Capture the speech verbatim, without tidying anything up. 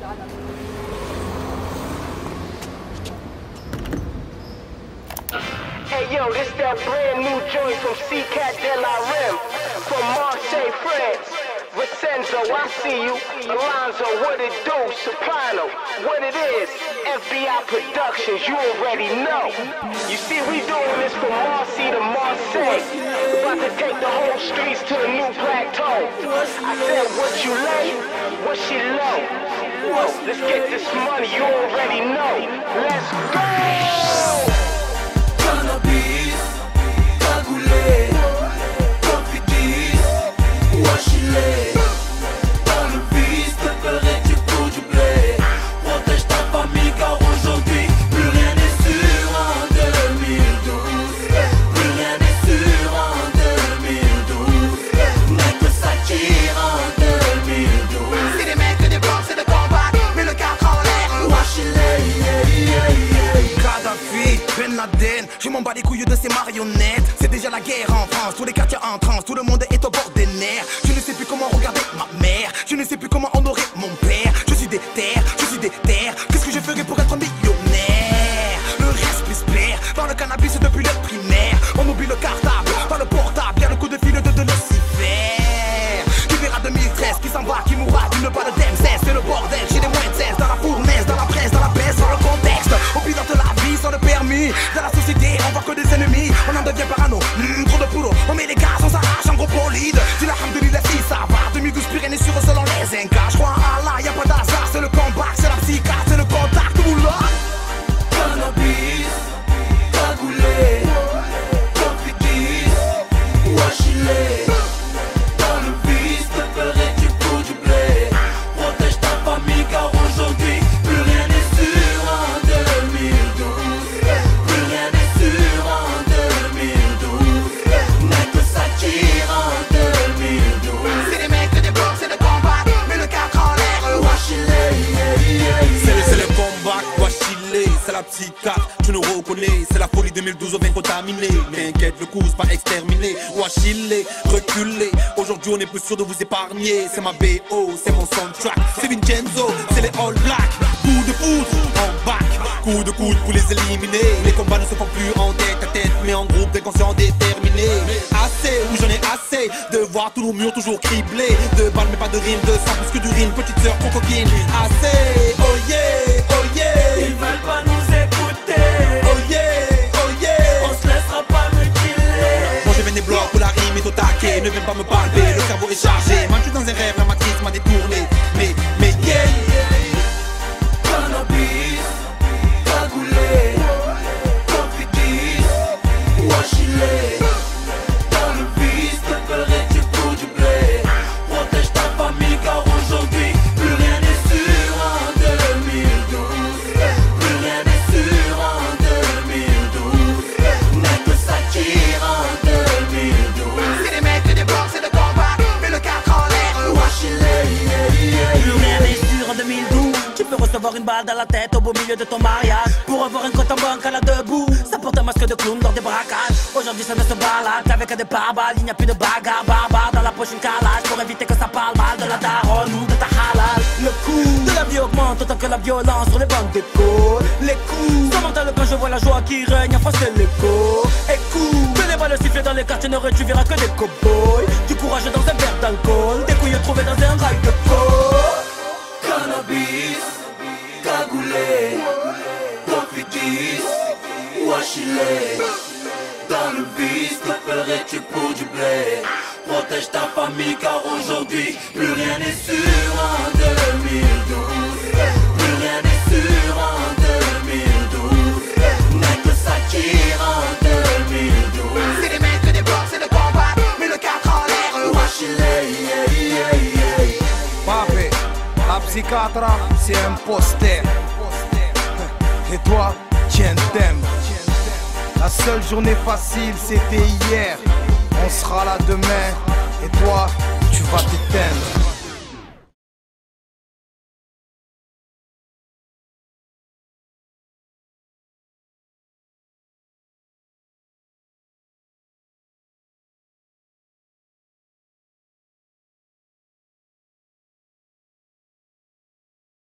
Hey yo, this that brand new joint from C-Cat de la Rim, from Marseille, France. Vincenzo, I see you. Alonzo, what it do? Soprano, what it is? F B I Productions, you already know. You see, we doing this from Marseille to Marseille. About to take the whole streets to a new plateau. I said, what you lay? What she low? Whoa, let's get this money, you already know. Let's go! Cannabis, cagoulé, confidis, washilé. Dans le vice, te ferais-tu pour du blé? Protège ta famille car aujourd'hui, plus rien n'est sûr en deux mille douze. Plus rien n'est sûr en deux mille douze. N'est que ça tire en deux mille douze. C'est des mecs, des blocs, c'est de combat, mais le quatre en l'air, washilé, yeah, yeah, yeah. Kadhafi, Ben Laden, je m'en bats les couilles de ces marionnettes. C'est déjà la guerre en France, tous les quartiers en transe, tout le monde est au bord des nerfs. Je ne sais plus comment regarder ma mère, je ne sais plus comment honorer mon père. Je suis des terres, je suis des terres, qu'est-ce que je ferais pour être millionnaire? Le reste plus plaire, dans le cannabis depuis le primaire. On oublie le cartable, dans le portable, y'a le coup de fil de, de Lucifer. Tu verras deux mille treize, qui s'en va, qui mourra d'une balle d'M seize. C'est le bordel, j'ai des moins de seize, dans la fournaise, dans la presse, dans la baisse, dans le contexte. Au pilote de la vie, sans le permis. Dans la société, on voit que des ennemis. On en devient parano, mmh, trop de boulot. On met les gaz, on s'arrache en gros bolide. Dis la hamdoulilah si ça va. deux mille douze, plus rien n'est sûr selon les Incas. J'crois à Allah, y'a pas d'hasard. C'est le combat, c'est la psychiatre, c'est le contact, moula. Cannabis, cagoulé, confidis, washilé. Dans le vice, te ferais-tu pour du blé? Protège ta famille car aujourd'hui, plus rien n'est sûr en deux mille douze. Plus rien n'est sûr en deux mille douze. N'est que ça tire en deux mille douze. C'est des mecs, des blocs, c'est de combat, mais le quatre en l'air, washilé, yeah, yeah, yeah. C'est le, c'est le combat, washilé, c'est la psychiatre, tu nous reconnais, c'est la folie deux mille douze, on vient contaminer. T'inquiète, le coup c'est pas exterminé, washilé, reculé, aujourd'hui on est plus sûr de vous épargner. C'est ma B O, c'est mon soundtrack, c'est Vincenzo, c'est les All Black. Coup de foudre, en back, coup de coude pour les éliminer. Les combats ne se font plus en tête à tête, mais en groupe des conscients déterminés. Assez, ou j'en ai assez, de voir tous nos murs toujours criblés. De balles mais pas de rime, de sang plus que du rime, petite sœur pour coquine. Assez, oh yeah, oh yeah. Ils veulent pas nous écouter. Oh yeah, oh yeah. On se laissera pas mutiler. Moi je viens des blocs où la rime est au taquet. Ne viens pas me palper, le cerveau est chargé. Moi je suis dans un rêve, la matrice m'a détourné. Mais, mais yeah, cannabis, cagoulé, confidis, washilé. Dans le vice, te ferais-tu pour du blé? Protège ta famille car aujourd'hui, plus rien n'est sûr en deux mille douze. Plus rien n'est sûr en deux mille douze. N'est que ça tire en deux mille douze. C'est des mecs, des blocs, c'est de combat, mais le quatre en l'air, washilé, yeah, yeah, yeah. Plus rien n'est sûr en deux mille douze. Tu peux recevoir une balle dans la tête au beau milieu de ton mariage. Pour avoir un compte en banque à la debout, ça porte un masque de clown lors des braquages. Aujourd'hui ça ne se balade qu'avec des pare-balles. Il n'y a plus de bagarre, barbare dans la poche une calage. Pour éviter que ça parle mal de la daronne ou de ta halal. Le coût de la vie augmente autant que la violence sur les bancs d'école. Les coups, ça mental quand je vois la joie qui règne, enfin c'est l'écho. Écoute, que les balles sifflent dans les quartiers nord et tu verras que des cow-boys. Du courage dans un verre d'alcool, des couilles trouvées dans un rail de coke. Cannabis, cagoulé, confidis, washilé. Dans le vice, te ferais-tu pour du blé? Protège ta famille car aujourd'hui, plus rien n'est sûr en deux mille douze. Plus rien n'est sûr en deux mille douze. N'est que ça tire en deux mille douze. C'est des mecs, des blocs, c'est de combat, mais le quatre en l'air, washilé, yeah, yeah, yeah. Pape, la psychiatre, c'est un poster. Et toi, tiens t'aimes. La seule journée facile, c'était hier. On sera là demain. Et toi,